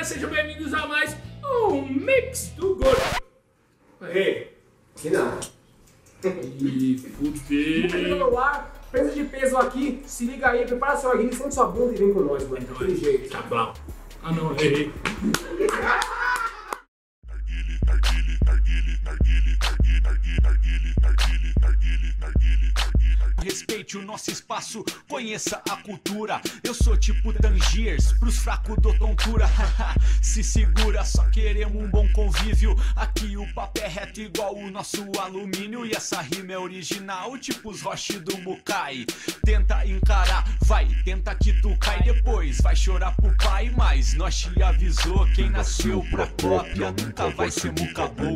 galera, sejam bem-vindos a mais um Mix do Gordo. Ei, que não. E fudeu. No ar, peso de peso aqui, se liga aí, prepara seu arguilho, sente sua bunda e vem com nós, mano. Daquele jeito. Tá bom. Ah não, errei. Respeite o nosso espaço, conheça a cultura. Eu sou tipo Tangiers, pros fracos dou tontura. Se segura, só queremos um bom convívio. Aqui o papo é reto igual o nosso alumínio. E essa rima é original, tipo os Roche do Mukai. Tenta encarar, vai, tenta que tu cai. Depois vai chorar pro pai, mas nós te avisou. Quem nasceu pra cópia nunca vai ser mucabou.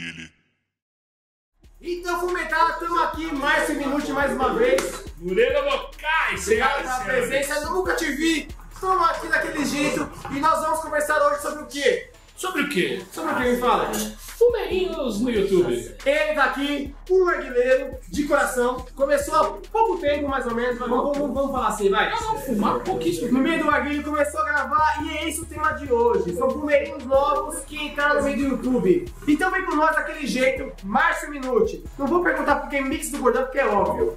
Então, Fumetada, estamos aqui, Márcio Minuti mais uma vez. Murilo Bocai, Obrigado pela presença, eu nunca te vi. Estamos aqui daquele jeito e nós vamos conversar hoje sobre o quê? Sobre o quê? Sobre o que, me fala? Fumeirinhos no YouTube. Ele tá aqui, um arguileiro de coração. Começou há pouco tempo, mais ou menos, mas vamos falar assim, vai. Não, fumar pouquíssimo. No meio do arguilho começou a gravar e é esse o tema de hoje. São fumeirinhos novos que entraram no meio do YouTube. Então vem com nós daquele jeito, Márcio Minuti. Não vou perguntar por que Mix do Gordão, porque é óbvio.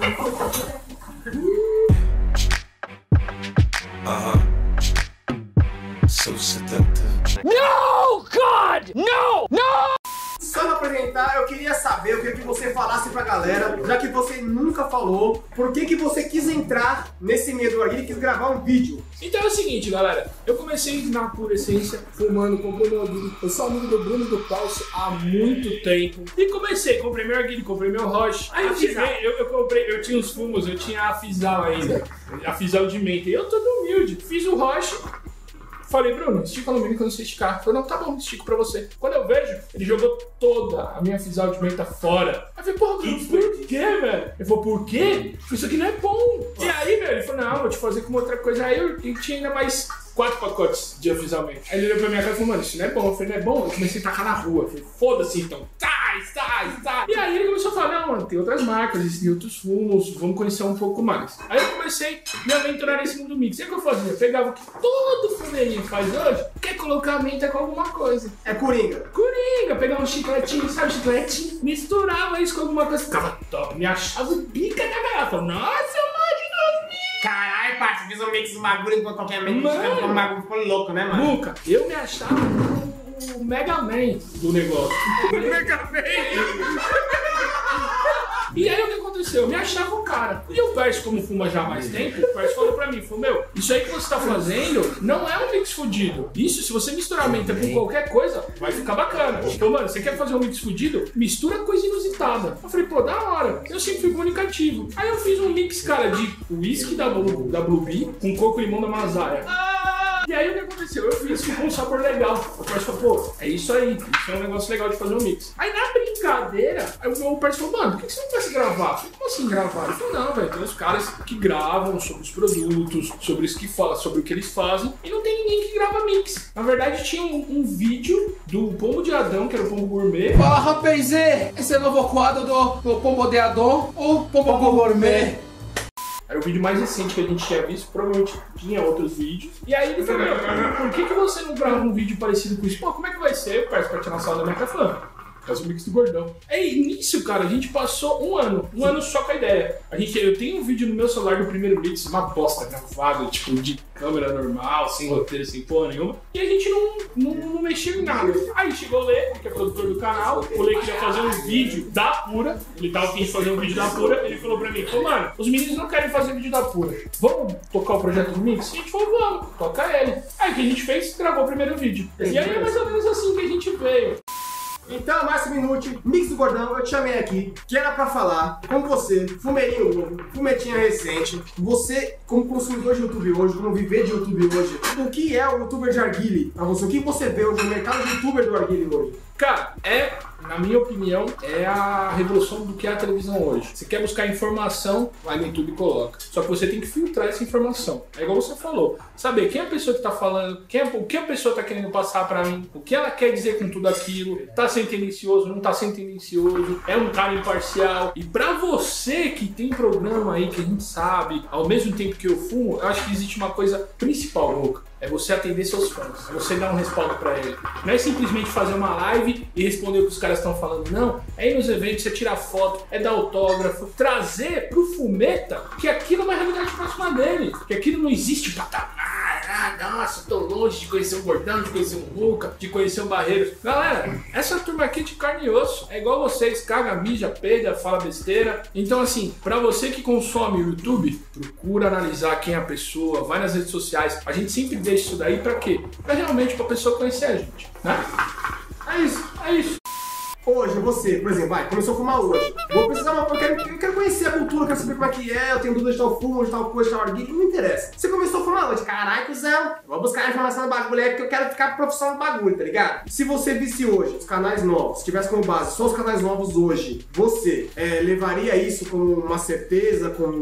So seductive. No, God! No! No! Só pra apresentar, eu queria saber, eu queria que você falasse pra galera, já que você nunca falou, por que você quis entrar nesse meio do arguilho e quis gravar um vídeo? Então é o seguinte, galera, eu comecei na pura essência, fumando, comprei meu arguilho. Eu sou amigo do Bruno do Pulse há muito tempo. E comprei meu arguilho, comprei meu Roche. Aí eu tinha uns fumos, eu tinha a Fisal ainda, a Fisal de menta. E eu todo humilde, fiz o Roche. Falei, Bruno, estica no mínimo quando você esticar. Ele falou, não, tá bom, estico pra você. Quando eu vejo, ele jogou toda a minha Fisal de menta fora. Aí eu falei, porra, Bruno, por quê, velho? Ele falou, por quê? Isso aqui não é bom. E aí, velho, ele falou, não, vou te fazer com outra coisa. Aí eu tinha ainda mais 4 pacotes de Fisal menta. Aí ele olhou pra minha cara e falou, mano, isso não é bom. Eu falei, não é bom? Eu comecei a tacar na rua. Eu falei, foda-se então. Tá. E aí ele começou a falar, não, mano, tem outras marcas, existem outros fumos, vamos conhecer um pouco mais. Aí eu comecei a me aventurar nesse mundo mix. E o que eu fazia? Eu pegava o que todo fumeirinho faz hoje, que é colocar a menta com alguma coisa. É Coringa. Coringa, pegar um chicletinho, sabe, chicletinho, misturava isso com alguma coisa, ficava top, me achava o pica da garrafa. Nossa, mano, Caralho, parça, fiz um mix do bagulho com qualquer mente, mano, o bagulho ficou louco, né, mano? Luca, eu me achava o Mega Man do negócio. Mega Man! E aí o que aconteceu? Eu me achava o cara. E o Percy, como fuma já há mais tempo, o Percy falou pra mim, falou, meu, isso aí que você tá fazendo não é um mix fudido. Isso, se você misturar menta com qualquer coisa, vai ficar bacana. Então, mano, você quer fazer um mix fudido? Mistura coisa inusitada. Eu falei, pô, da hora. Eu sempre fui comunicativo. Aí eu fiz um mix, cara, de whisky da Blue Bee com coco e limão da Masaia. E aí o que aconteceu? Eu fiz, ficou um sabor legal. O Percy falou, pô, é isso aí. Isso é um negócio legal de fazer um mix. Aí na brincadeira, aí o Percy falou, mano, por que você não vai se gravar? Eu falei, como assim gravar? Ele falou, não, velho, tem uns caras que gravam sobre os produtos, sobre isso que fala, sobre o que eles fazem, e não tem ninguém que grava mix. Na verdade, tinha um vídeo do Pombo de Adão, que era o Pombo Gourmet. Fala, rapaz, esse é o novo quadro do Pombo de Adão ou Pombo Gourmet? Era o vídeo mais recente que a gente tinha visto, provavelmente tinha outros vídeos. E aí ele falou, por que você não grava um vídeo parecido com isso? Pô, como é que vai ser? Eu peço pra tirar a sala da minha casa falando, faz o mix do Gordão. Aí nisso, cara, a gente passou um ano só com a ideia. Eu tenho um vídeo no meu celular do primeiro mix, uma bosta gravada, tipo, de câmera normal, sem roteiro, sem porra nenhuma. E a gente não mexeu em nada. Aí chegou o Lê, que é produtor do canal, o Lê queria fazer um vídeo da Pura, ele tava afim de fazer um vídeo da Pura, ele falou pra mim, pô, mano, os meninos não querem fazer vídeo da Pura, vamos tocar o projeto do mix? E a gente falou, vamos, toca ele. Aí o que a gente fez? Gravou o primeiro vídeo. E aí é mais ou menos assim que a gente veio. Então, Márcio Minuti, Mix do Gordão, eu te chamei aqui, que era pra falar com você, fumeirinho novo, fumetinha recente, você como consumidor de YouTube hoje, como viver de YouTube hoje, o que é o youtuber de arguile pra você? O que você vê hoje no mercado de youtuber do arguile hoje? Cara, na minha opinião, é a revolução do que é a televisão hoje. Você quer buscar informação, vai no YouTube e coloca. Só que você tem que filtrar essa informação. É igual você falou. Saber quem é a pessoa que tá falando, o que a pessoa tá querendo passar pra mim, o que ela quer dizer com tudo aquilo, tá sendo tendencioso, não tá sendo tendencioso, é um cara imparcial. E pra você que tem programa aí que a gente sabe, ao mesmo tempo que eu fumo, eu acho que existe uma coisa principal, Luca. é você atender seus fãs, é você dar um respaldo pra ele. Não é simplesmente fazer uma live e responder o que os caras estão falando, não. É ir nos eventos, é tirar foto, é dar autógrafo, trazer pro Fumeta que aquilo é uma realidade próxima dele, que aquilo não existe patamar. Nossa, tô longe de conhecer o Gordão, de conhecer o Luca, de conhecer o Barreiros. Galera, essa turma aqui é de carne e osso. É igual vocês, caga, mija, peida, fala besteira. Então assim, pra você que consome o YouTube, procura analisar quem é a pessoa, vai nas redes sociais. A gente sempre deixa isso daí pra quê? Pra realmente pra pessoa conhecer a gente, né? É isso, é isso. Hoje, você, por exemplo, começou a fumar hoje. Vou precisar, eu quero conhecer a cultura, quero saber como é que é, eu tenho dúvida de tal fumo, de tal coisa, de tal arguilha, não me interessa. Você começou a fumar hoje, caralho, cuzão, vou buscar informação do bagulho aí, porque eu quero ficar profissional do bagulho, tá ligado? Se você visse hoje os canais novos, se tivesse como base só os canais novos hoje, você levaria isso como uma certeza, como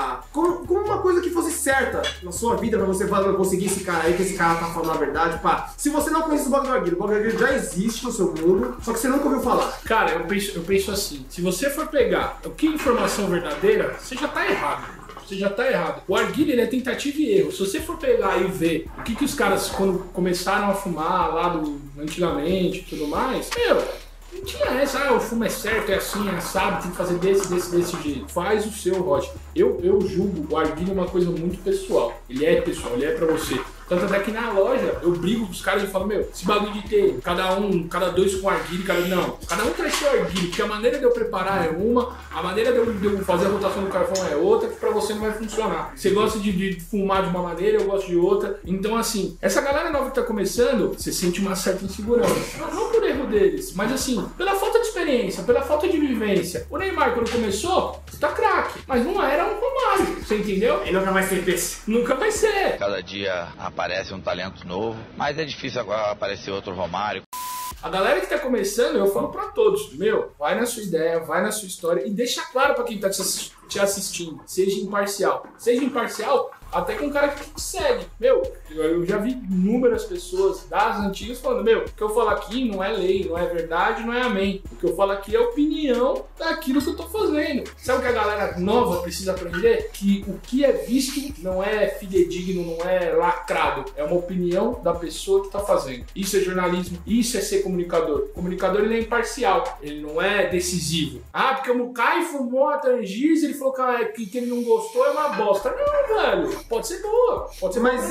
uma coisa que fosse certa na sua vida, pra você falar, não, vou seguir esse cara aí, que esse cara tá falando a verdade, pá. Se você não conhece o bagulho do arguilha já existe no seu mundo, só que você nunca ouviu falar. Cara, eu penso assim, se você for pegar o que é informação verdadeira, você já tá errado. Você já tá errado. O arguilha, ele é tentativa e erro. Se você for pegar e ver o que os caras, quando começaram a fumar lá antigamente e tudo mais, não tinha essa, o fumo é certo, é assim, é assado, tem que fazer desse jeito. Faz o seu, Roger. Eu julgo o arguilha uma coisa muito pessoal. Ele é pessoal, ele é pra você. Tanto até que na loja eu brigo com os caras e falo, esse bagulho de ter cada dois com arguilha, não. Cada um traz seu arguilha, porque a maneira de eu preparar é uma, a maneira de eu fazer a rotação do carvão é outra, que pra você não vai funcionar. Você gosta de fumar de uma maneira, eu gosto de outra. Então assim, essa galera nova que tá começando, você sente uma certa insegurança. Não por erro deles, mas assim, pela falta de experiência, pela falta de vivência. O Neymar, quando começou, tá craque, mas não era um Romário, você entendeu? Ele nunca vai ser desse. Nunca vai ser. Cada dia aparece um talento novo, mas é difícil agora aparecer outro Romário. A galera que tá começando, eu falo pra todos, vai na sua ideia, vai na sua história e deixa claro pra quem tá te assistindo, seja imparcial. Seja imparcial até com um cara que te segue. Eu já vi inúmeras pessoas das antigas falando, o que eu falo aqui não é lei, não é verdade, não é amém. O que eu falo aqui é opinião daquilo que eu tô fazendo. Sabe o que a galera nova precisa aprender? Que o que é visto não é fidedigno, não é lacrado. É uma opinião da pessoa que tá fazendo. Isso é jornalismo, isso é ser comunicador. O comunicador, ele é imparcial, ele não é decisivo. Porque o Mukai fumou a Tangiers, ele falou que ele não gostou, é uma bosta. Não, velho. Pode ser boa, pode ser. Mas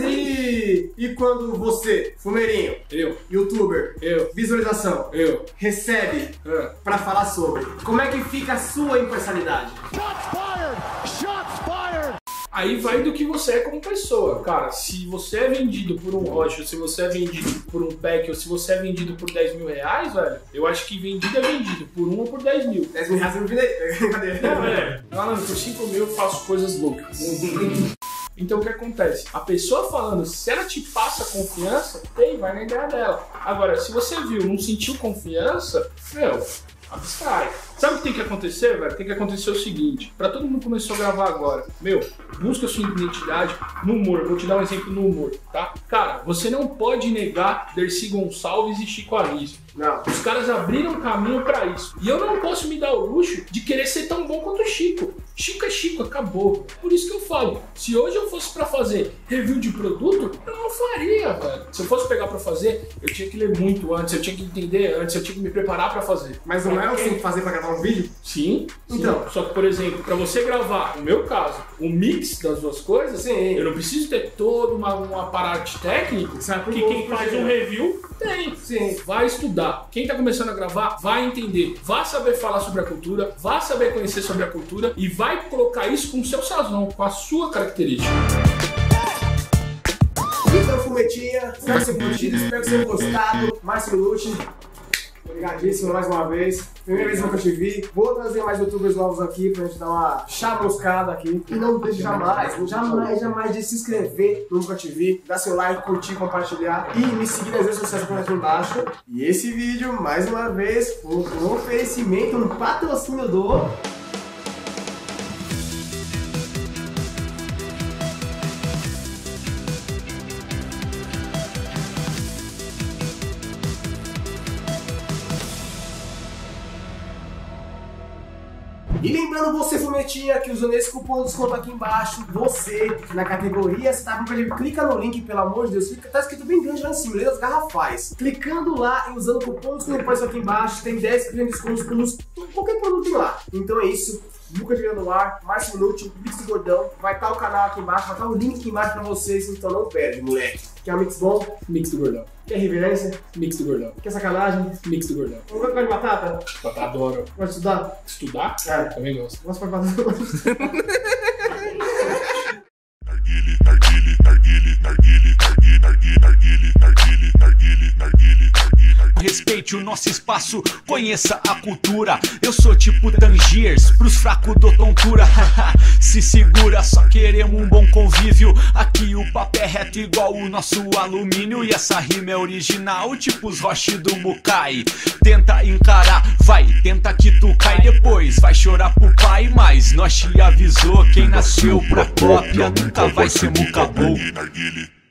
e quando você, fumeirinho, youtuber, visualização, recebe pra falar sobre, como é que fica a sua imparcialidade? Aí vai do que você é como pessoa, cara. Se você é vendido por um Rocha, se você é vendido por um pack, ou se você é vendido por 10 mil reais, velho, eu acho que vendido é vendido por 1 ou por 10 mil. 10 mil reais eu não vendei. Falando, por 5 mil eu faço coisas loucas. Então o que acontece? A pessoa falando, se ela te passa confiança, vai na ideia dela. Agora, se você viu, não sentiu confiança, abstrai. Sabe o que tem que acontecer, velho? Tem que acontecer o seguinte, pra todo mundo começou a gravar agora, busca sua identidade no humor. Vou te dar um exemplo no humor, tá? Cara, você não pode negar Dercy Gonçalves e Chico Anísio. Não. Os caras abriram caminho pra isso. E eu não posso me dar o luxo de querer ser tão bom quanto o Chico. Chico é Chico, acabou. Por isso que eu falo, se hoje eu fosse pra fazer review de produto, eu não faria, velho. Se eu fosse pegar pra fazer, eu tinha que ler muito antes, eu tinha que entender antes, eu tinha que me preparar pra fazer. Mas não é o que tem que fazer pra gravar um vídeo? Sim. Então. Só que, por exemplo, pra você gravar, no meu caso, o mix das duas coisas, eu não preciso ter todo um aparato técnico que quem faz um review tem. Sim. Vai estudar. Quem tá começando a gravar, vai entender. Vai saber falar sobre a cultura, vai saber conhecer sobre a cultura e vai colocar isso com o seu sazão, com a sua característica. Então, fumetinha, espero que você tenha curtido, espero que você tenha gostado. Márcio Lute, obrigadíssimo mais uma vez. Primeira vez que eu te vi. Vou trazer mais youtubers novos aqui pra gente dar uma chamuscada aqui. E não deixe jamais de se inscrever no Nunca Te Vi, dar seu like, curtir, compartilhar e me seguir nas redes sociais aqui embaixo. E esse vídeo, mais uma vez, um oferecimento, um patrocínio do... E lembrando você, fumetinha, que usando esse cupom de desconto aqui embaixo, você, na categoria, você tá com o clica no link, pelo amor de Deus, tá escrito bem grande lá em cima, letras garrafais. Clicando lá e usando o cupom de desconto aqui embaixo, tem 10% de desconto por qualquer produto tem lá. Então é isso. Lucas de Granular, Márcio Minuti, Mix do Gordão. Vai estar o canal aqui embaixo, vai estar o link aqui embaixo pra vocês, então não perde, moleque. Quer um mix bom? Mix do Gordão. Quer reverência? Mix do Gordão. Quer sacanagem? Mix do Gordão. Não gosta de batata? Batata adoro. Gosta de estudar? Estudar? É. Também gosto. Gosta de batata? Respeite o nosso espaço, conheça a cultura. Eu sou tipo Tangiers, pros fracos dou tontura. Se segura, só queremos um bom convívio. Aqui o papo é reto igual o nosso alumínio. E essa rima é original, tipo os Roche do Mukai. Tenta encarar, vai, tenta que tu cai. Depois vai chorar pro pai, mas nós te avisou. Quem nasceu pra cópia nunca vai ser mucabou.